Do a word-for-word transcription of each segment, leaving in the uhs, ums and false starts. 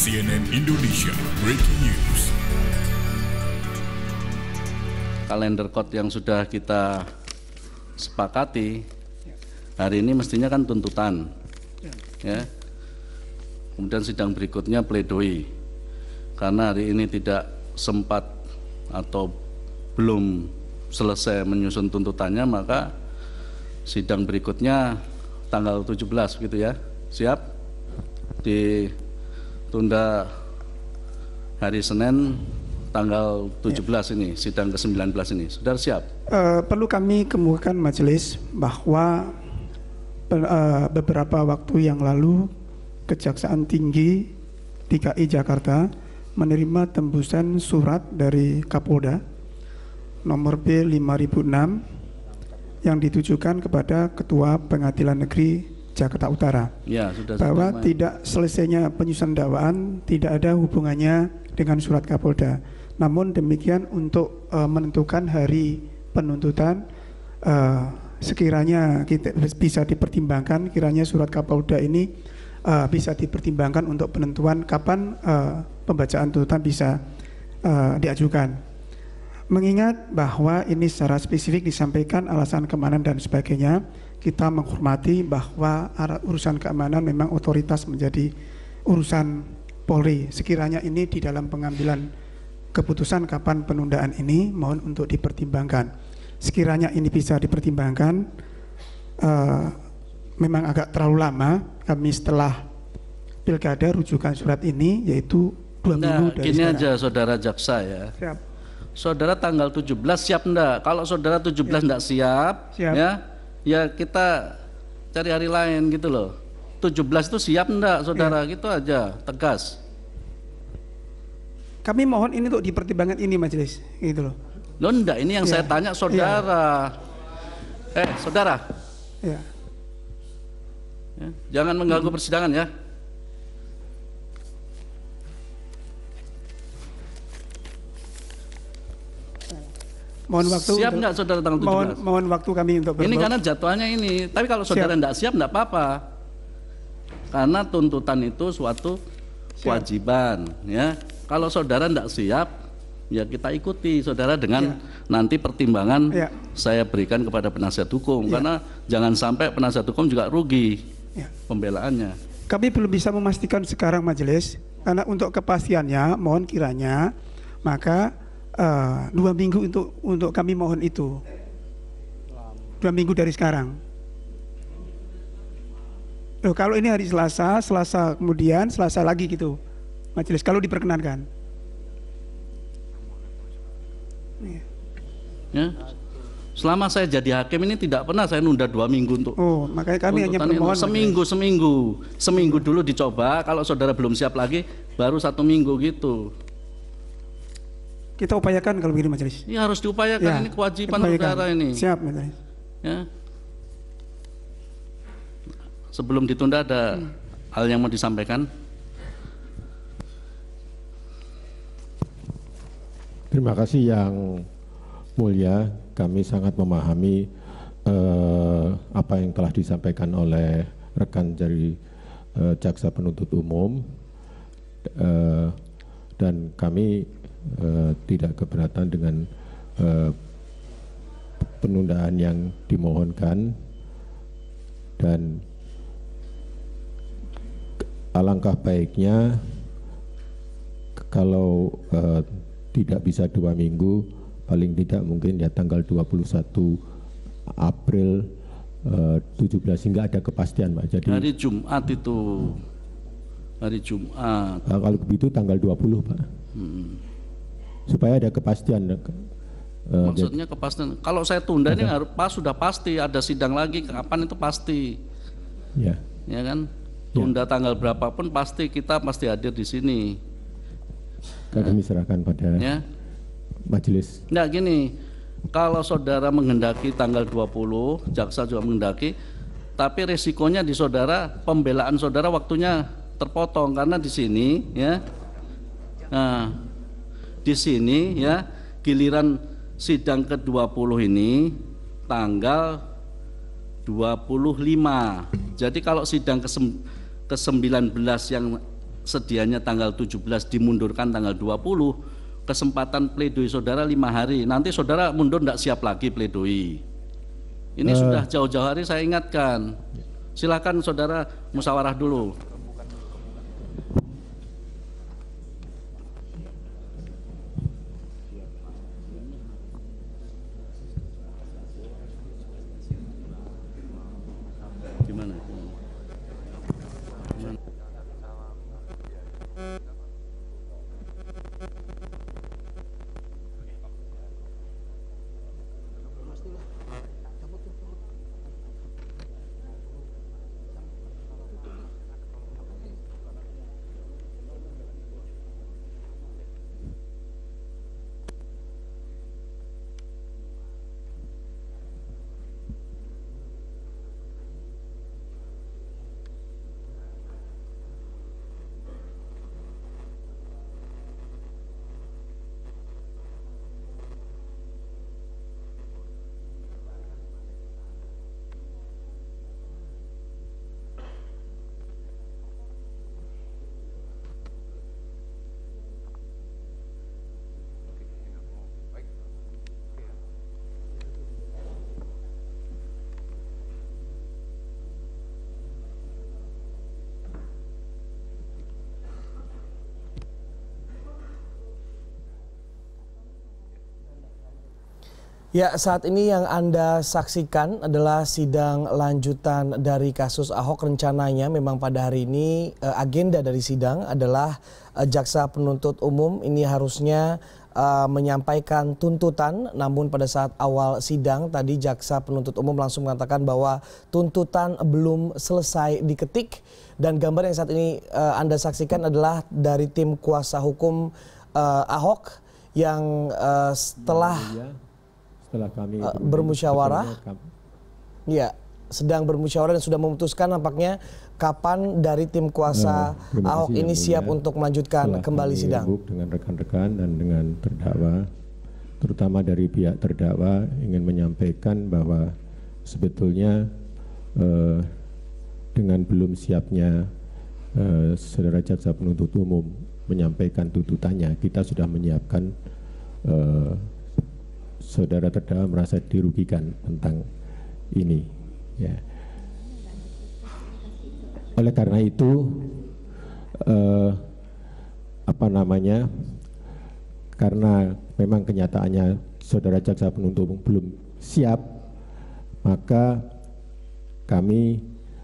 C N N Indonesia Breaking News. Kalender code yang sudah kita sepakati hari ini mestinya kan tuntutan, ya. Kemudian sidang berikutnya pledoi. Karena hari ini tidak sempat atau belum selesai menyusun tuntutannya, maka sidang berikutnya tanggal tujuh belas gitu ya. Siap? Ditunda hari Senin tanggal tujuh belas ya. Ini sidang ke sembilan belas ini. Saudara siap? Uh, perlu kami kemukakan majelis bahwa uh, beberapa waktu yang lalu Kejaksaan Tinggi D K I Jakarta menerima tembusan surat dari Kapolda nomor B lima ribu enam yang ditujukan kepada Ketua Pengadilan Negeri Jakarta Utara, ya, sudah bahwa sudah, tidak selesainya penyusunan dakwaan tidak ada hubungannya dengan surat Kapolda. Namun demikian untuk uh, menentukan hari penuntutan, uh, sekiranya kita bisa dipertimbangkan, kiranya surat Kapolda ini uh, bisa dipertimbangkan untuk penentuan kapan uh, pembacaan tuntutan bisa uh, diajukan. Mengingat bahwa ini secara spesifik disampaikan alasan keamanan dan sebagainya, kita menghormati bahwa urusan keamanan memang otoritas menjadi urusan Polri. Sekiranya ini di dalam pengambilan keputusan kapan penundaan ini mohon untuk dipertimbangkan. Sekiranya ini bisa dipertimbangkan, uh, memang agak terlalu lama. Kami setelah pilkada rujukan surat ini yaitu dua nah, minggu dari gini sekarang. aja saudara jaksa ya. Siap. Saudara tanggal tujuh belas siap enggak? Kalau saudara tujuh belas enggak siap, Siap. ya, ya kita cari hari lain gitu loh. tujuh belas itu siap enggak saudara? Ya. Gitu aja, tegas. Kami mohon ini untuk dipertimbangkan ini majelis, gitu loh. Loh enggak, ini yang Ya. saya tanya saudara. Ya. Eh, saudara. Ya. Ya, jangan mengganggu hmm. persidangan ya. Mohon waktu. Siap enggak saudara tanggal tujuh belas? Mohon, mohon waktu kami untuk ini karena jadwalnya ini. Tapi kalau saudara enggak siap enggak apa-apa. Karena tuntutan itu suatu kewajiban, ya. Kalau saudara enggak siap, ya kita ikuti saudara dengan ya. Nanti pertimbangan ya. Saya berikan kepada penasihat hukum, ya. Karena jangan sampai penasihat hukum juga rugi ya. Pembelaannya. Kami belum bisa memastikan sekarang majelis, karena untuk kepastiannya mohon kiranya maka uh, dua minggu untuk untuk kami mohon itu dua minggu dari sekarang. Loh, kalau ini hari Selasa, Selasa kemudian Selasa lagi gitu majelis kalau diperkenankan. Ya. Selama saya jadi hakim ini tidak pernah saya nunda dua minggu untuk. Oh, makanya kami hanya bermohon seminggu, seminggu, seminggu dulu dicoba. Kalau saudara belum siap lagi, baru satu minggu gitu. Kita upayakan kalau begini majelis. Ini harus diupayakan, ya, ini kewajiban saudara ini. Siap majelis. Ya. Sebelum ditunda ada hmm. hal yang mau disampaikan. Terima kasih yang mulia, kami sangat memahami eh, apa yang telah disampaikan oleh rekan dari eh, jaksa penuntut umum, eh, dan kami eh, tidak keberatan dengan eh, penundaan yang dimohonkan, dan alangkah baiknya kalau eh, tidak bisa dua minggu, paling tidak mungkin ya tanggal dua puluh satu April eh, tujuh belas hingga ada kepastian, Pak. Jadi hari Jumat itu, hari Jumat. Uh, kalau begitu tanggal dua puluh, Pak. Hmm. Supaya ada kepastian. Uh, Maksudnya kepastian. Kalau saya tunda ada. Ini harus pas sudah pasti ada sidang lagi, kapan itu pasti. Ya. Ya kan? Tunda ya. Tanggal berapapun pasti kita pasti hadir di sini. Kami serahkan pada ya. Majelis. Nah gini, kalau saudara menghendaki tanggal dua puluh, jaksa juga menghendaki, tapi resikonya di saudara, pembelaan saudara waktunya terpotong karena di sini ya. Nah, di sini ya giliran sidang ke dua puluh ini tanggal dua puluh lima. Jadi kalau sidang ke sembilan belas yang sedianya tanggal tujuh belas dimundurkan tanggal dua puluh, kesempatan pledoi saudara lima hari. Nanti saudara mundur tidak siap lagi pledoi. Ini uh, sudah jauh-jauh hari saya ingatkan. Silakan saudara musyawarah dulu. Gimana? Gimana? Ya, saat ini yang Anda saksikan adalah sidang lanjutan dari kasus Ahok. Rencananya memang pada hari ini eh, agenda dari sidang adalah eh, jaksa penuntut umum ini harusnya eh, menyampaikan tuntutan. Namun pada saat awal sidang tadi jaksa penuntut umum langsung mengatakan bahwa tuntutan belum selesai diketik. Dan gambar yang saat ini eh, Anda saksikan adalah dari tim kuasa hukum eh, Ahok yang eh, setelah... Setelah kami uh, bermusyawarah, ya sedang bermusyawarah dan sudah memutuskan nampaknya kapan dari tim kuasa uh, Ahok ini siap mulia. Untuk melanjutkan kembali sidang. Dengan rekan-rekan dan dengan terdakwa, terutama dari pihak terdakwa ingin menyampaikan bahwa sebetulnya uh, dengan belum siapnya uh, saudara jaksa penuntut umum menyampaikan tuntutannya, kita sudah menyiapkan uh, saudara terdakwa merasa dirugikan tentang ini, ya. Oleh karena itu, eh, apa namanya? Karena memang kenyataannya saudara jaksa penuntut umum belum siap, maka kami,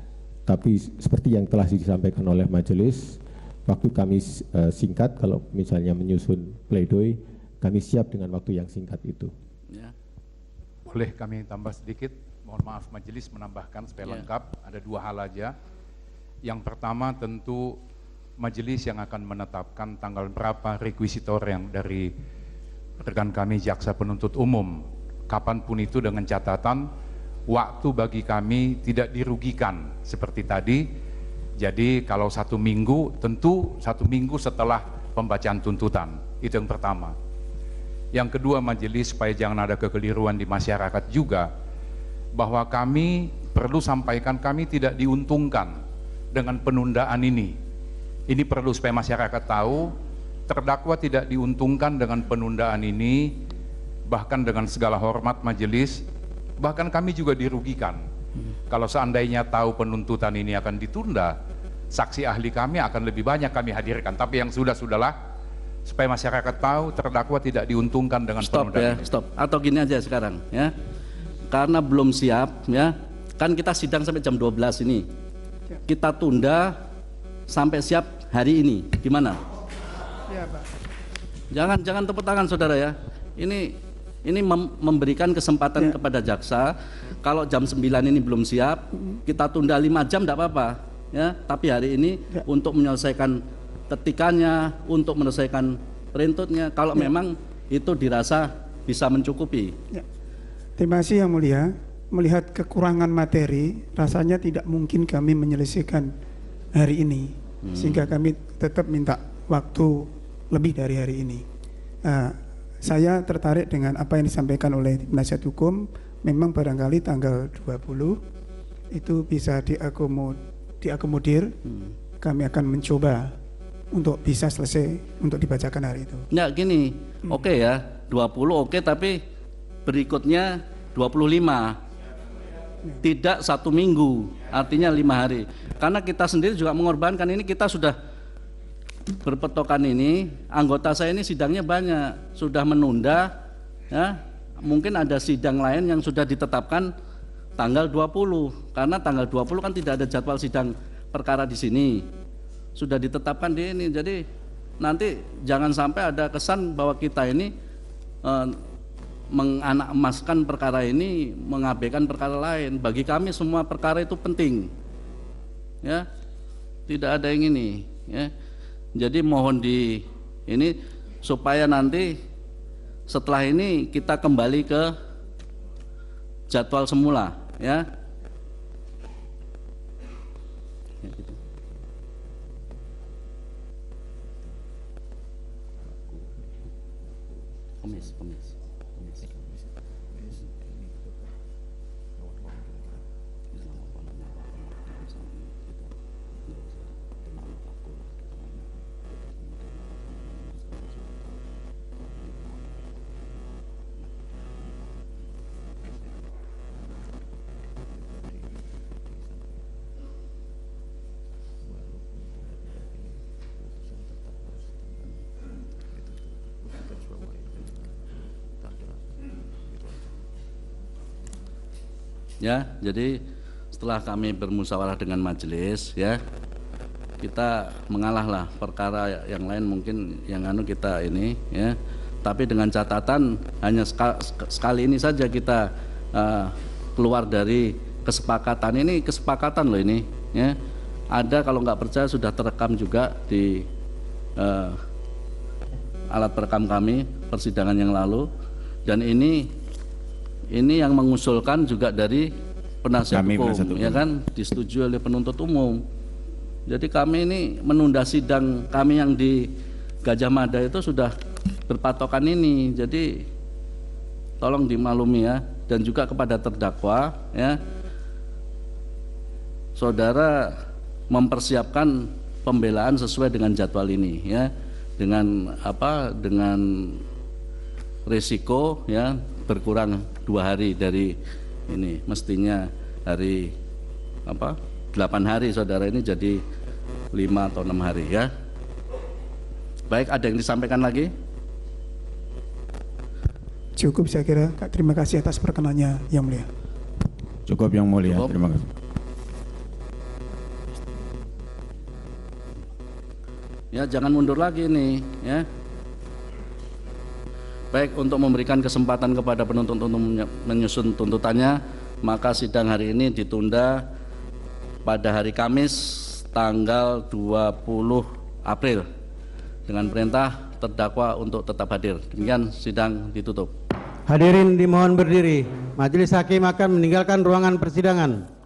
tapi seperti yang telah disampaikan oleh majelis, waktu kami eh, singkat, kalau misalnya menyusun pledoi, kami siap dengan waktu yang singkat itu. Ya. Boleh kami tambah sedikit, mohon maaf majelis menambahkan supaya ya. Lengkap, ada dua hal aja. Yang pertama tentu majelis yang akan menetapkan tanggal berapa rekuisitor yang dari rekan kami jaksa penuntut umum, kapanpun itu dengan catatan waktu bagi kami tidak dirugikan seperti tadi. Jadi kalau satu minggu, tentu satu minggu setelah pembacaan tuntutan, itu yang pertama. Yang kedua majelis, supaya jangan ada kekeliruan di masyarakat juga, bahwa kami perlu sampaikan kami tidak diuntungkan dengan penundaan ini. Ini perlu supaya masyarakat tahu, terdakwa tidak diuntungkan dengan penundaan ini, bahkan dengan segala hormat majelis, bahkan kami juga dirugikan. Kalau seandainya tahu penuntutan ini akan ditunda, saksi ahli kami akan lebih banyak kami hadirkan. Tapi yang sudah-sudahlah, supaya masyarakat tahu terdakwa tidak diuntungkan dengan stop ya, penundaan ini. Stop. Atau gini aja sekarang ya. Karena belum siap ya. Kan kita sidang sampai jam dua belas ini. Kita tunda sampai siap hari ini. Gimana? Ya, Pak. Jangan jangan tepuk tangan saudara ya. Ini ini mem memberikan kesempatan ya. Kepada jaksa, kalau jam sembilan ini belum siap, kita tunda lima jam enggak apa-apa ya. Tapi hari ini ya. Untuk menyelesaikan ketikannya, untuk menyelesaikan perintutnya, kalau ya. Memang itu dirasa bisa mencukupi. Ya. Terima kasih Yang Mulia. Melihat kekurangan materi, rasanya tidak mungkin kami menyelesaikan hari ini, hmm. sehingga kami tetap minta waktu lebih dari hari ini. Uh, saya tertarik dengan apa yang disampaikan oleh penasihat hukum. Memang barangkali tanggal dua puluh itu bisa diakomod diakomodir. Hmm. Kami akan mencoba untuk bisa selesai untuk dibacakan hari itu. Enggak gini, hmm. oke okay ya, dua puluh oke okay, tapi berikutnya dua puluh lima. Tidak satu minggu, artinya lima hari. Karena kita sendiri juga mengorbankan ini, kita sudah berpetokan ini, anggota saya ini sidangnya banyak, sudah menunda, ya, mungkin ada sidang lain yang sudah ditetapkan tanggal dua puluh, karena tanggal dua puluh kan tidak ada jadwal sidang perkara di sini, sudah ditetapkan di ini. Jadi nanti jangan sampai ada kesan bahwa kita ini eh, menganak emaskan perkara ini, mengabaikan perkara lain. Bagi kami semua perkara itu penting, ya, tidak ada yang ini, ya. Jadi mohon di ini supaya nanti setelah ini kita kembali ke jadwal semula, ya. Ya gitu. Komis, komis. Ya, jadi setelah kami bermusyawarah dengan majelis, ya, kita mengalahlah perkara yang lain mungkin yang anu kita ini, ya, tapi dengan catatan hanya sekali ini saja kita uh, keluar dari kesepakatan. Ini kesepakatan loh ini, ya. Ada, kalau nggak percaya sudah terekam juga di uh, alat perekam kami persidangan yang lalu, dan ini ini yang mengusulkan juga dari penasihat kami hukum, ya kan, disetujui oleh penuntut umum. Jadi kami ini menunda sidang kami yang di Gajah Mada itu sudah berpatokan ini. Jadi tolong dimaklumi ya, dan juga kepada terdakwa, ya, saudara mempersiapkan pembelaan sesuai dengan jadwal ini, ya, dengan apa, dengan risiko, ya, berkurang dua hari dari ini, mestinya hari apa delapan hari, saudara ini jadi lima atau enam hari, ya. Baik, ada yang disampaikan lagi? Cukup saya kira, Kak. Terima kasih atas perkenannya Yang Mulia. Cukup Yang Mulia. Cukup. Terima kasih. Ya, jangan mundur lagi nih, ya. Baik, untuk memberikan kesempatan kepada penuntut untuk menyusun tuntutannya, maka sidang hari ini ditunda pada hari Kamis tanggal dua puluh April dengan perintah terdakwa untuk tetap hadir. Demikian sidang ditutup. Hadirin dimohon berdiri. Majelis Hakim akan meninggalkan ruangan persidangan.